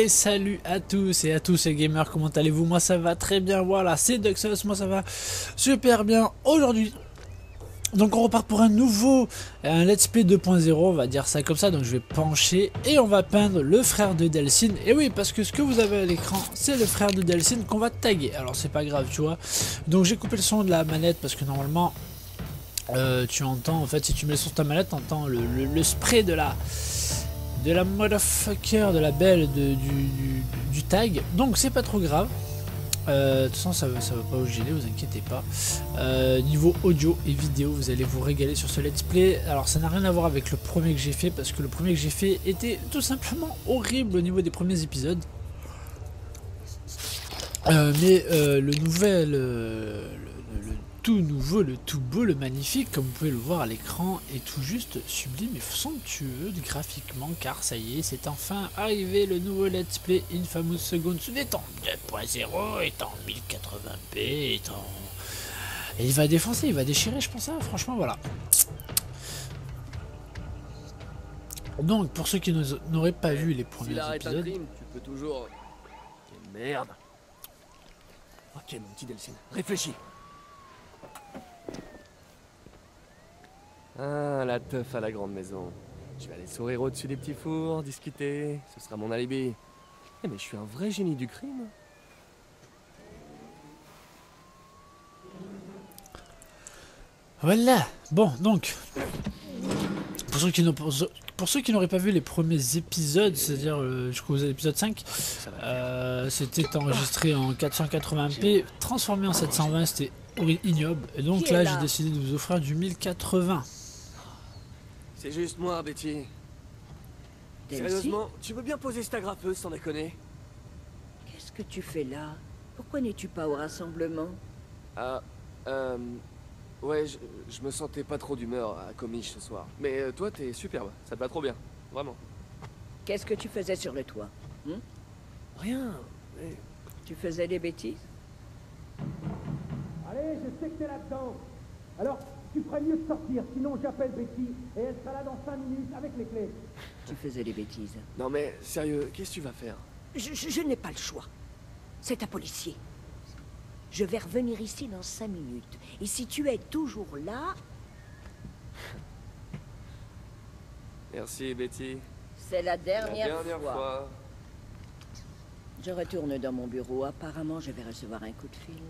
salut à tous et à tous les gamers, comment allez-vous? Moi ça va très bien, voilà, c'est Duxos, moi ça va super bien aujourd'hui. Donc on repart pour un let's play 2.0, on va dire ça comme ça. Donc je vais pencher et on va peindre le frère de Delsin. Et oui, parce que ce que vous avez à l'écran, c'est le frère de Delsin qu'on va taguer. Alors c'est pas grave, tu vois. Donc j'ai coupé le son de la manette parce que normalement tu entends, en fait si tu mets le son de ta manette, tu entends le spray de la motherfucker, de la belle du tag. Donc c'est pas trop grave. De toute façon ça va pas vous gêner, vous inquiétez pas. Niveau audio et vidéo, vous allez vous régaler sur ce let's play. Alors ça n'a rien à voir avec le premier que j'ai fait, parce que le premier que j'ai fait était tout simplement horrible au niveau des premiers épisodes. Mais le tout nouveau, le tout beau, le magnifique, comme vous pouvez le voir à l'écran, est tout juste sublime et somptueux graphiquement, car ça y est, c'est enfin arrivé, le nouveau let's play Infamous Second Son est en 2.0, est en 1080p, et il va défoncer, il va déchirer, je pense, hein, franchement, voilà. Donc, pour ceux qui n'auraient pas vu les premiers épisodes... Crime, tu peux toujours... Et merde. Ok, mon petit Delsin, réfléchis. Ah, la teuf à la grande maison. Je vais aller sourire au-dessus des petits fours, discuter, ce sera mon alibi. Eh mais je suis un vrai génie du crime. Voilà. Bon, donc, pour ceux qui n'auraient pas vu les premiers épisodes, c'est-à-dire jusqu'au épisode 5, c'était enregistré en 480p, transformé en 720, c'était ignoble. Et donc là, j'ai décidé de vous offrir du 1080. C'est juste moi, Betty. Sérieusement, tu veux bien poser cette agrafeuse sans déconner? Qu'est-ce que tu fais là? Pourquoi n'es-tu pas au rassemblement? Ah, ouais, je me sentais pas trop d'humeur à Comiche ce soir. Mais toi, t'es superbe, ça te va trop bien, vraiment. Qu'est-ce que tu faisais sur le toit? Rien, mais... Tu faisais des bêtises? Allez, je sais que t'es là-dedans. Alors, tu ferais mieux de sortir, sinon j'appelle Betty et elle sera là dans 5 minutes avec les clés. Tu faisais des bêtises. Non mais, sérieux, qu'est-ce que tu vas faire? Je n'ai pas le choix. C'est un policier. Je vais revenir ici dans 5 minutes. Et si tu es toujours là... Merci, Betty. C'est la dernière, fois. Je retourne dans mon bureau. Apparemment, je vais recevoir un coup de fil.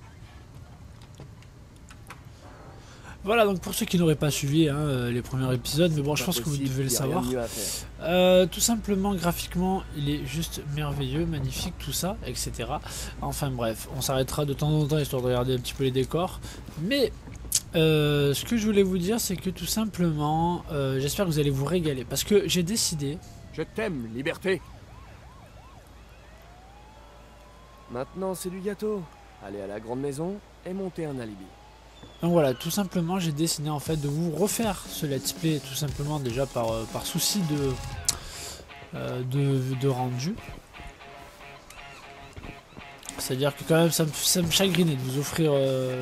Voilà, donc pour ceux qui n'auraient pas suivi les premiers épisodes, mais bon, je pense que vous devez le savoir. Tout simplement, graphiquement, il est juste merveilleux, magnifique, tout ça, etc. Enfin bref, on s'arrêtera de temps en temps histoire de regarder un petit peu les décors. Mais ce que je voulais vous dire, c'est que tout simplement, j'espère que vous allez vous régaler. Parce que j'ai décidé... Je t'aime, liberté. Maintenant, c'est du gâteau. Aller à la grande maison et monter un alibi. Donc voilà, tout simplement j'ai décidé en fait de vous refaire ce let's play tout simplement déjà par souci de rendu. C'est-à-dire que quand même ça me chagrinait de vous offrir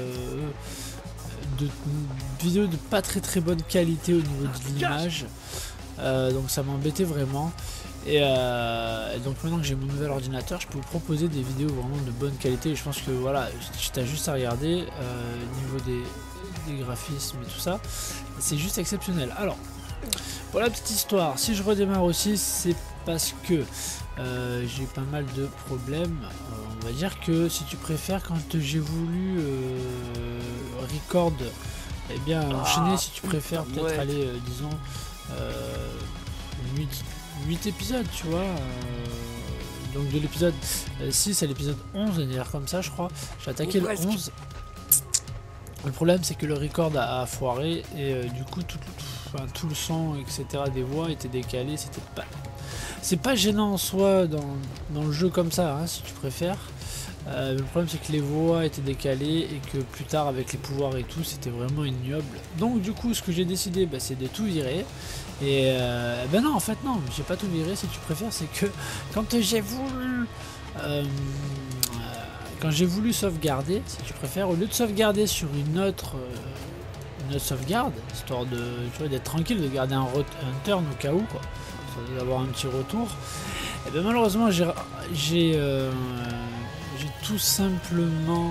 de vidéos de pas très bonne qualité au niveau de l'image. Donc ça m'embêtait vraiment. Et donc maintenant que j'ai mon nouvel ordinateur, je peux vous proposer des vidéos vraiment de bonne qualité. Et je pense que voilà, tu as juste à regarder niveau des graphismes et tout ça, c'est juste exceptionnel. Alors, pour la petite histoire, si je redémarre aussi, c'est parce que j'ai eu pas mal de problèmes. On va dire que si tu préfères, quand j'ai voulu record, eh bien enchaîner, si tu préfères peut-être aller, disons, 8 épisodes, tu vois, donc de l'épisode 6 à l'épisode 11, d'ailleurs comme ça je crois, j'ai attaqué le 11. Le problème c'est que le record a foiré et du coup tout le son etc des voix était décalé, c'est pas gênant en soi dans le jeu comme ça, si tu préfères. Le problème c'est que les voix étaient décalées et que plus tard avec les pouvoirs et tout c'était vraiment ignoble. Donc du coup ce que j'ai décidé c'est de tout virer. Et ben non en fait non, j'ai pas tout viré, si tu préfères, c'est que quand j'ai voulu sauvegarder, si tu préfères, au lieu de sauvegarder sur une autre sauvegarde, histoire de d'être tranquille, de garder un turn au cas où quoi, d'avoir un petit retour, Et ben malheureusement j'ai tout simplement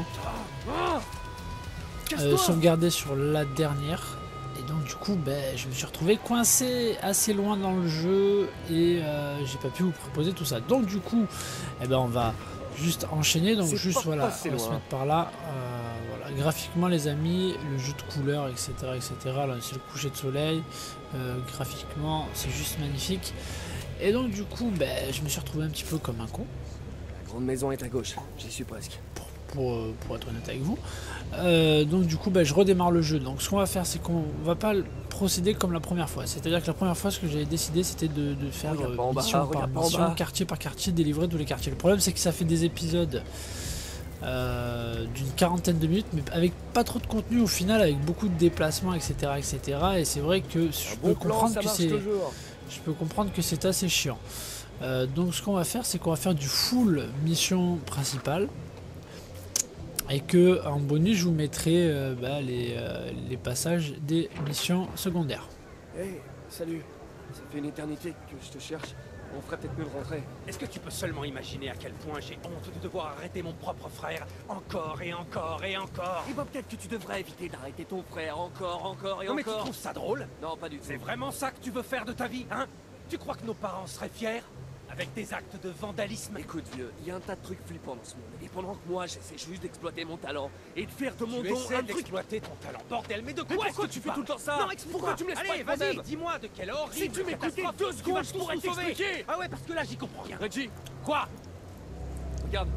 sauvegardé sur la dernière. Et donc du coup ben, je me suis retrouvé coincé assez loin dans le jeu et j'ai pas pu vous proposer tout ça. Donc du coup eh ben, on va juste enchaîner. Donc juste voilà, on va se mettre par là. Voilà. Graphiquement les amis, le jeu de couleurs etc. Là c'est le coucher de soleil. Graphiquement c'est juste magnifique. Et donc du coup ben, je me suis retrouvé un petit peu comme un con. La grande maison est à gauche, j'y suis presque. Pour être honnête avec vous. Donc du coup bah, je redémarre le jeu. Donc ce qu'on va faire c'est qu'on va pas procéder comme la première fois. C'est à dire que la première fois ce que j'avais décidé c'était de faire mission par mission, quartier par quartier, délivrer tous les quartiers. Le problème c'est que ça fait des épisodes d'une quarantaine de minutes mais avec pas trop de contenu au final, avec beaucoup de déplacements etc. Et c'est vrai que je peux comprendre que c'est assez chiant. Donc ce qu'on va faire c'est qu'on va faire du full mission principale. Et que en bonus je vous mettrai les passages des missions secondaires. Hey, salut. Ça fait une éternité que je te cherche. On ferait peut-être mieux de rentrer. Est-ce que tu peux seulement imaginer à quel point j'ai honte de devoir arrêter mon propre frère encore et encore et encore? Et bah peut-être que tu devrais éviter d'arrêter ton frère encore et non, encore. mais tu trouves ça drôle? Non, pas du tout. C'est vraiment ça que tu veux faire de ta vie, hein? Tu crois que nos parents seraient fiers? Avec des actes de vandalisme? Écoute vieux, il y a un tas de trucs flippants dans ce monde. Et pendant que moi j'essaie juste d'exploiter mon talent et de faire de mon Tu don essaies un truc. d'exploiter ton talent, bordel, mais de quoi Mais est-ce pourquoi que tu fais parles? tout le temps ça? Non, explique-moi. Pourquoi tu me laisses Allez, pas être vas-y, moi-même? dis-moi de quelle horrible Si tu m'écoutais catastrophe 2 tu secondes, vas je tout pourrais sauver. t'expliquer. Ah ouais, parce que là j'y comprends rien. Reggie, Quoi? regarde.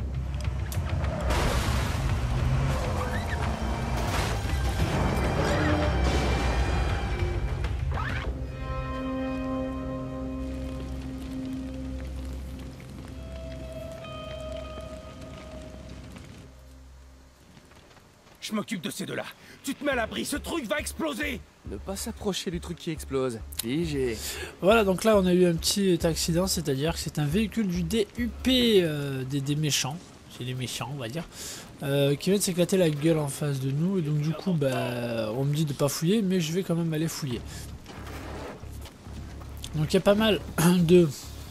Je m'occupe de ces deux-là. Tu te mets à l'abri, ce truc va exploser. Ne pas s'approcher du truc qui explose. Figé. Voilà, donc là on a eu un petit accident, c'est-à-dire que c'est un véhicule du DUP des méchants, c'est les méchants on va dire, qui vient de s'éclater la gueule en face de nous. Et donc du coup bah, on me dit de pas fouiller, mais je vais quand même aller fouiller. Donc il y a pas mal de...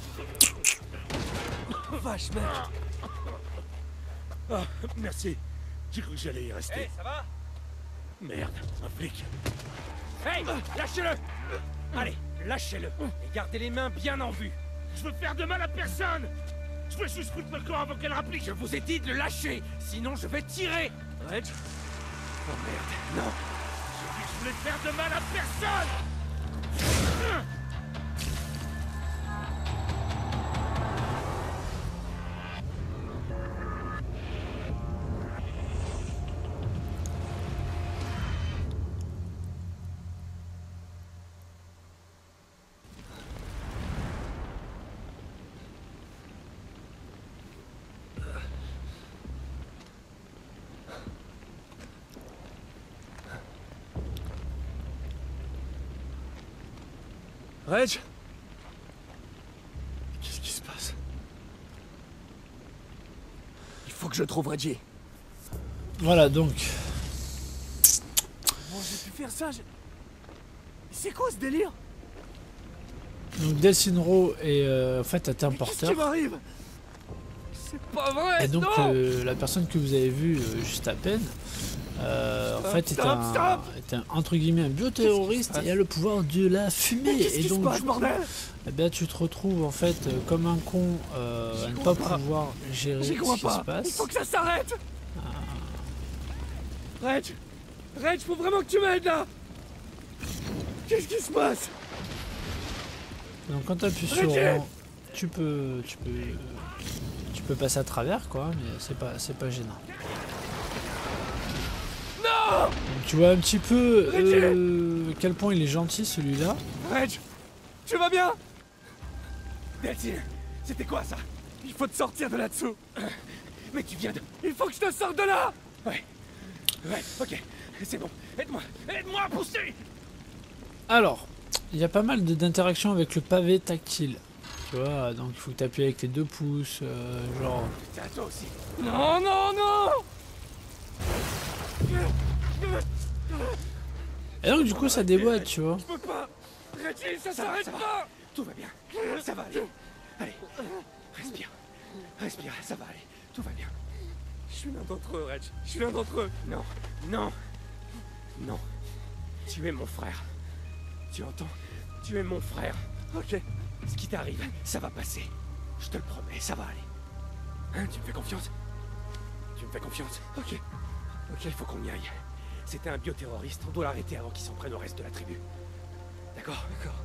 Vache mec. Ah, merci. J'ai cru que j'allais y rester. Hey, ça va? Merde, un flic. Hey, lâchez-le. Allez, lâchez-le. Et gardez les mains bien en vue. Je veux faire de mal à personne. Je veux juste foutre le corps avant qu'elle rapplique. Je vous ai dit de le lâcher, sinon je vais tirer. Reg. Oh merde, non. J'ai dit que je voulais faire de mal à personne. Reg. Qu'est-ce qui se passe? Il faut que je trouve Reggie. Voilà donc. Comment j'ai pu faire ça? C'est quoi ce délire? Donc Delsinro est en fait un Qu'est-ce porteur. qui m'arrive? C'est pas vrai. Et donc non. la personne que vous avez vue juste à peine, en fait est un entre guillemets un bioterroriste et a le pouvoir de la fumée. Qu'est-ce Et qui se donc passe, du coup, bordel? eh bien, tu te retrouves en fait comme un con à ne pas pouvoir gérer J'y ce crois qui pas. se passe. Il faut que ça s'arrête. Reg, faut vraiment que tu m'aides là. Qu'est-ce qui se passe? Donc quand tu appuies sur Reggie, tu peux passer à travers quoi, mais c'est pas gênant. non. Donc, tu vois un petit peu à quel point il est gentil celui-là. Reg, tu vas bien? Delphine, c'était quoi ça? Il faut te sortir de là-dessous. Mais tu viens de... Il faut que je te sorte de là. Ouais, ok, c'est bon. Aide-moi à pousser. Alors, il y a pas mal d'interactions avec le pavé tactile. Tu vois, donc il faut que tu appuies avec tes 2 pouces, genre... C'est à toi aussi. Non, non, non. Et donc du coup ça déboîte, tu vois. Je peux pas. Reggie, ça Ça s'arrête va. pas. Tout va bien. Ça va aller. Allez, respire. Respire, ça va aller. Tout va bien. Je suis l'un d'entre eux, Reg. Je suis l'un d'entre eux. Non, non, non. Tu es mon frère. Tu entends? Tu es mon frère. Ok. Ce qui t'arrive, ça va passer. Je te le promets, ça va aller. Hein, tu me fais confiance? Tu me fais confiance? Ok. Ok, il faut qu'on y aille. C'était un bioterroriste, on doit l'arrêter avant qu'il s'en prenne au reste de la tribu. D'accord? D'accord.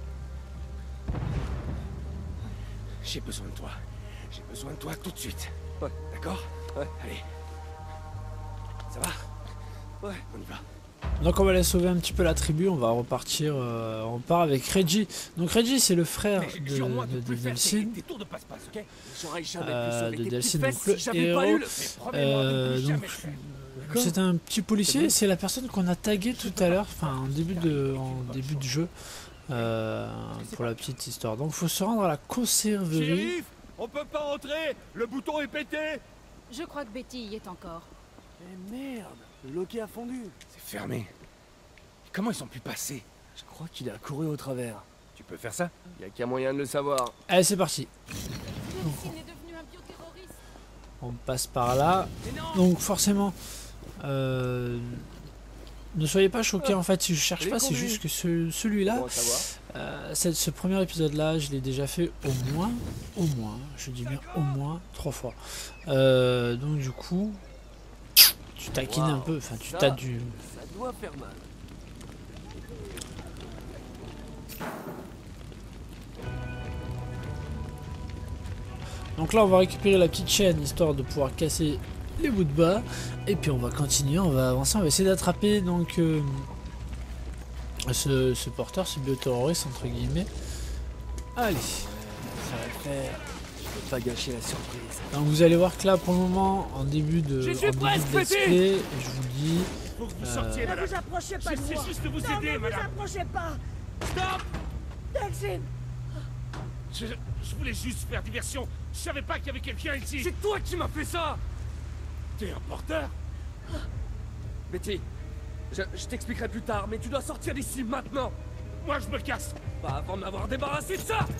J'ai besoin de toi. J'ai besoin de toi tout de suite. Ouais. D'accord? Ouais. Allez. Ça va? Ouais. On y va. Donc on va aller sauver un petit peu la tribu, on va repartir, on part avec Reggie. Donc Reggie c'est le frère Mais jure-moi de plus faire Delsin. tes tours de passe-passe, ok? J'aurais jamais pu sauver de tes Delsin, petites donc le fesses si j'avais pas eu héros. le... Mais promets-moi de ne plus jamais Donc le faire. c'est un petit policier, c'est la personne qu'on a tagué tout à l'heure, enfin en début de jeu, pour la petite histoire. Donc il faut se rendre à la conserverie. Shérif, on peut pas rentrer. Le bouton est pété. Je crois que Betty y est encore. Mais merde, le loquet a fondu. C'est fermé. Comment ils ont pu passer? Je crois qu'il a couru au travers. Tu peux faire ça? Y a qu'un moyen de le savoir. Allez c'est parti, Delsin est devenu un bioterroriste. on passe par là. Donc forcément, ne soyez pas choqués en fait si je cherche pas, c'est juste que celui-là, Bon à savoir. ce premier épisode là je l'ai déjà fait au moins, je dis bien au moins 3 fois. Donc du coup, tu taquines un peu, enfin tu Ça, t'as du... Ça doit faire mal. Donc là on va récupérer la petite chaîne histoire de pouvoir casser les bouts de bas. Et puis on va continuer, on va avancer, on va essayer d'attraper donc ce porteur, ce bioterroriste entre guillemets. Allez, ça va le faire. Je peux pas gâcher la surprise. Donc vous allez voir que là pour le moment en début de J'y suis presque, let's Betty. play, je vous dis Faut que vous sortiez, Ne madame. vous approchez pas de moi. J'essaie juste de vous Non, aider, ne vous madame. approchez pas. Stop! Delsin, Je voulais juste faire diversion. Je savais pas qu'il y avait quelqu'un ici. C'est toi qui m'as fait ça. T'es un porteur? Betty, je t'expliquerai plus tard, mais tu dois sortir d'ici maintenant. Moi, je me casse. Pas avant de m'avoir débarrassé de ça.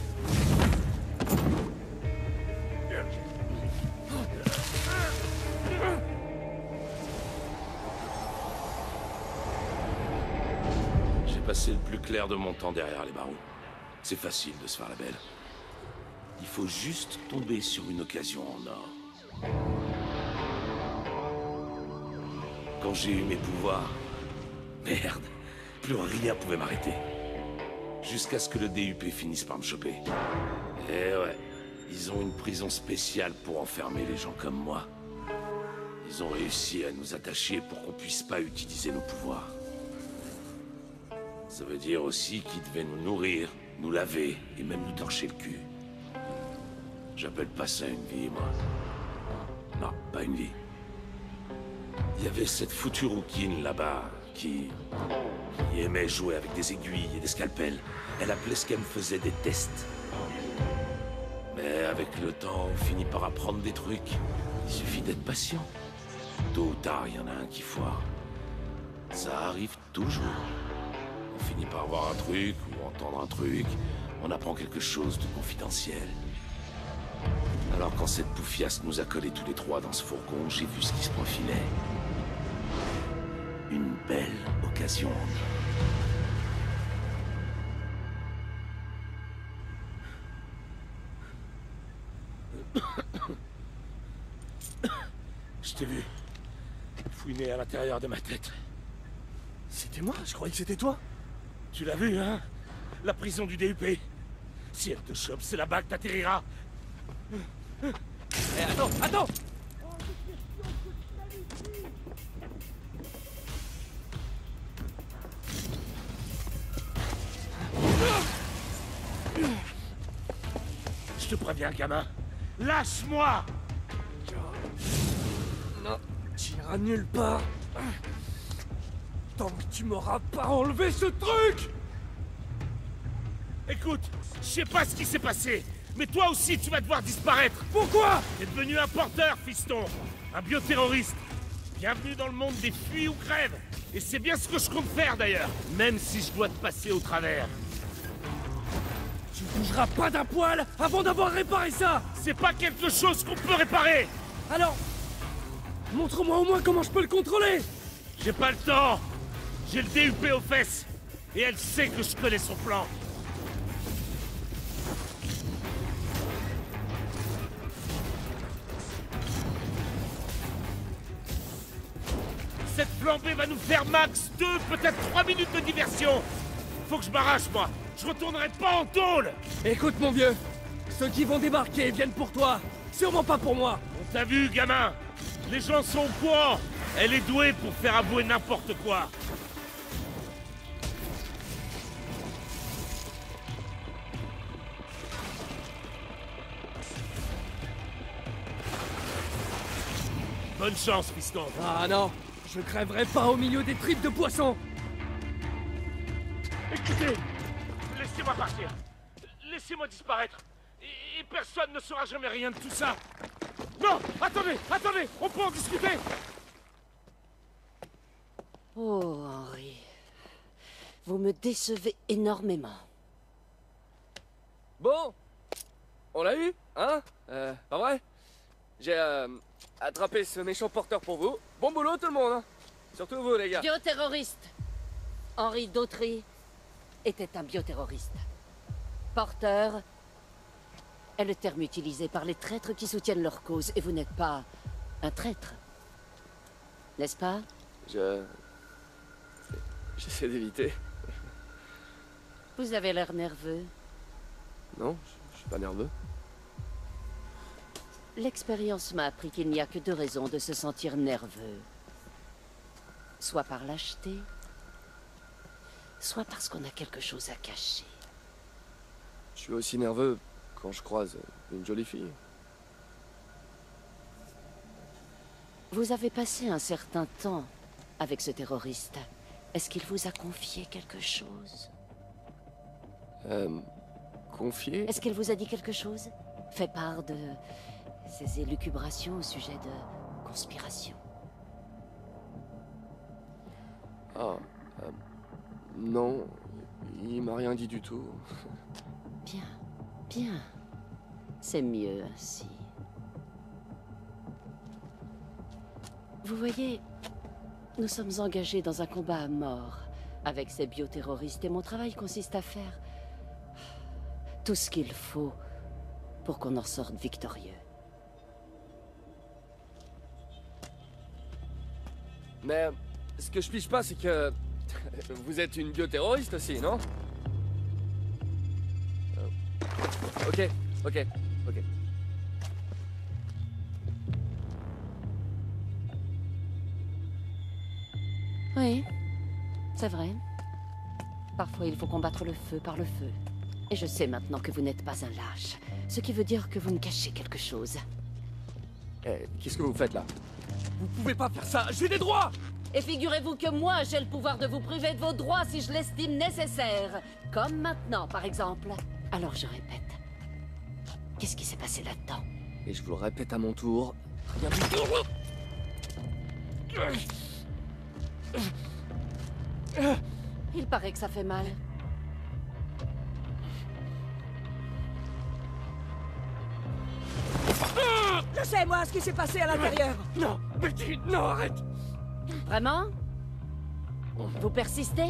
J'ai passé le plus clair de mon temps derrière les barreaux. C'est facile de se faire la belle. Il faut juste tomber sur une occasion en or. Quand j'ai eu mes pouvoirs, merde, plus rien pouvait m'arrêter. Jusqu'à ce que le DUP finisse par me choper. Et ouais, ils ont une prison spéciale pour enfermer les gens comme moi. Ils ont réussi à nous attacher pour qu'on puisse pas utiliser nos pouvoirs. Ça veut dire aussi qu'ils devaient nous nourrir, nous laver et même nous torcher le cul. J'appelle pas ça une vie, moi. Non, pas une vie. Il y avait cette foutue rouquine là-bas qui aimait jouer avec des aiguilles et des scalpels. Elle appelait ce qu'elle me faisait des tests. Mais avec le temps, on finit par apprendre des trucs. Il suffit d'être patient. Tôt ou tard, il y en a un qui foire. Ça arrive toujours. On finit par voir un truc ou entendre un truc. On apprend quelque chose de confidentiel. Alors quand cette bouffiasse nous a collés tous les trois dans ce fourgon, j'ai vu ce qui se profilait. Une belle occasion. Je t'ai vu. Fouiner à l'intérieur de ma tête. C'était moi, je croyais que c'était toi. Tu l'as vu, hein? La prison du DUP. Si elle te chope, c'est là-bas que t'atterriras. Eh, attends. Je te préviens, gamin. Lâche-moi! Non, tu iras nulle part. Tant que tu m'auras pas enlevé ce truc. Écoute, je sais pas ce qui s'est passé, mais toi aussi tu vas devoir disparaître. Pourquoi? T'es devenu un porteur, fiston. Un bioterroriste. Bienvenue dans le monde des fuis ou crèves. Et c'est bien ce que je compte faire d'ailleurs, même si je dois te passer au travers. Tu bougeras pas d'un poil avant d'avoir réparé ça. C'est pas quelque chose qu'on peut réparer. Alors, montre-moi au moins comment je peux le contrôler. J'ai pas le temps. J'ai le DUP aux fesses. Et elle sait que je connais son plan. Cette flambée va nous faire max 2, peut-être 3 minutes de diversion. Faut que je m'arrache, moi. Je retournerai pas en tôle. Écoute, mon vieux, ceux qui vont débarquer viennent pour toi. Sûrement pas pour moi. On t'a vu, gamin. Les gens sont au courant. Elle est douée pour faire avouer n'importe quoi. Bonne chance, fiston. Ah non, je crèverai pas au milieu des tripes de poissons. Écoutez, laissez-moi partir. Laissez-moi disparaître. Et personne ne saura jamais rien de tout ça. Non, attendez, attendez, on peut en discuter. Oh, Henry. Vous me décevez énormément. Bon, on l'a eu, hein? Pas vrai? J'ai attrapé ce méchant porteur pour vous. Bon boulot tout le monde, hein? Surtout vous les gars. Bioterroriste. Henry Dautry était un bioterroriste. Porteur est le terme utilisé par les traîtres qui soutiennent leur cause, et vous n'êtes pas un traître. N'est-ce pas? J'essaie d'éviter. Vous avez l'air nerveux. Non, je suis pas nerveux. L'expérience m'a appris qu'il n'y a que deux raisons de se sentir nerveux. Soit par lâcheté, soit parce qu'on a quelque chose à cacher. Je suis aussi nerveux quand je croise une jolie fille. Vous avez passé un certain temps avec ce terroriste. Est-ce qu'il vous a confié quelque chose? Confié? Est-ce qu'il vous a dit quelque chose? Fait part de ses élucubrations au sujet de conspiration? Ah, non, il m'a rien dit du tout. Bien, bien. C'est mieux ainsi. Vous voyez, nous sommes engagés dans un combat à mort avec ces bioterroristes et mon travail consiste à faire tout ce qu'il faut pour qu'on en sorte victorieux. Mais ce que je piche pas, c'est que vous êtes une bioterroriste aussi, non? Ok. Oui, c'est vrai. Parfois, il faut combattre le feu par le feu. Et je sais maintenant que vous n'êtes pas un lâche. Ce qui veut dire que vous me cachez quelque chose. Qu'est-ce que vous faites là? Vous pouvez pas faire ça, j'ai des droits. Et figurez-vous que moi, j'ai le pouvoir de vous priver de vos droits si je l'estime nécessaire. Comme maintenant, par exemple. Alors je répète. Qu'est-ce qui s'est passé là-dedans? Et je vous le répète à mon tour. Rien du Il paraît que ça fait mal. Je sais, moi, ce qui s'est passé à l'intérieur. Non, Betty, non, arrête. Vraiment? Vous persistez?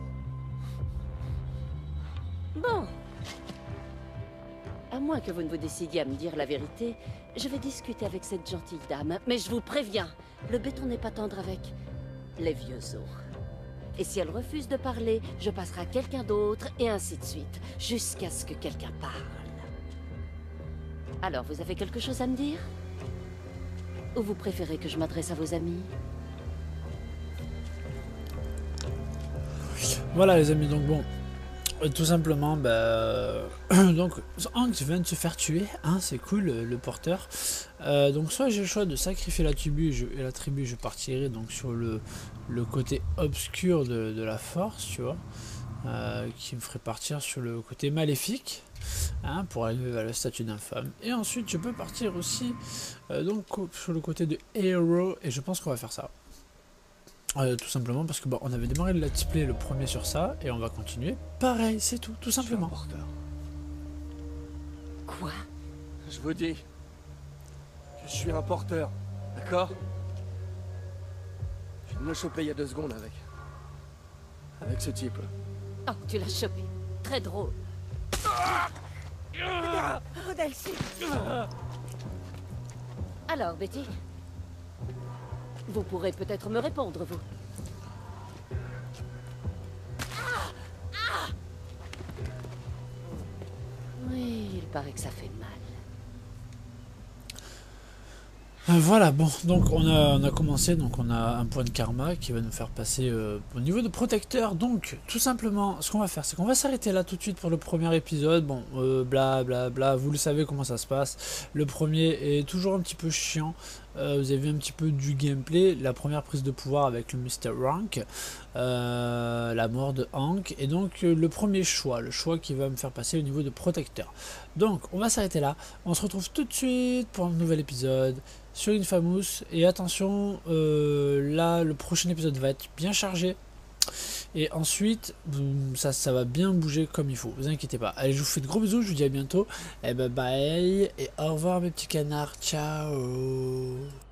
Bon. À moins que vous ne vous décidiez à me dire la vérité, je vais discuter avec cette gentille dame. Mais je vous préviens, le béton n'est pas tendre avec les vieux os. Et si elle refuse de parler, je passerai à quelqu'un d'autre, et ainsi de suite, jusqu'à ce que quelqu'un parle. Alors, vous avez quelque chose à me dire? Ou vous préférez que je m'adresse à vos amis? Voilà les amis, donc bon, tout simplement, donc Hank vient de se faire tuer, hein, c'est cool, le porteur. Donc soit j'ai le choix de sacrifier la tribu et la tribu, je partirai donc sur le côté obscur de la force, tu vois, qui me ferait partir sur le côté maléfique, hein, pour arriver à la statue d'infâme. Et ensuite je peux partir aussi donc sur le côté de héros, et je pense qu'on va faire ça. Tout simplement parce que bon, on avait démarré le let's play le premier sur ça et on va continuer pareil, c'est tout simplement. Quoi? Je vous dis que je suis un porteur, d'accord? Je viens de me choper il y a 2 secondes avec ce type. Oh, tu l'as chopé. Très drôle. Rodel, si. Alors, Betty? Vous pourrez peut-être me répondre, vous. Oui, il paraît que ça fait mal. Voilà, bon, donc on a commencé, donc on a un point de karma qui va nous faire passer au niveau de protecteur. Donc, tout simplement, ce qu'on va faire, c'est qu'on va s'arrêter là tout de suite pour le premier épisode. Bon, bla bla bla, vous le savez comment ça se passe. Le premier est toujours un petit peu chiant. Vous avez vu un petit peu du gameplay, la première prise de pouvoir avec le Mr. Rank, la mort de Hank, et donc le premier choix, le choix qui va me faire passer au niveau de protecteur. Donc on va s'arrêter là, on se retrouve tout de suite pour un nouvel épisode sur Infamous, et attention, là le prochain épisode va être bien chargé. Et ensuite, ça va bien bouger comme il faut, vous inquiétez pas. Allez, je vous fais de gros bisous, je vous dis à bientôt. Et bye bye, et au revoir mes petits canards, ciao.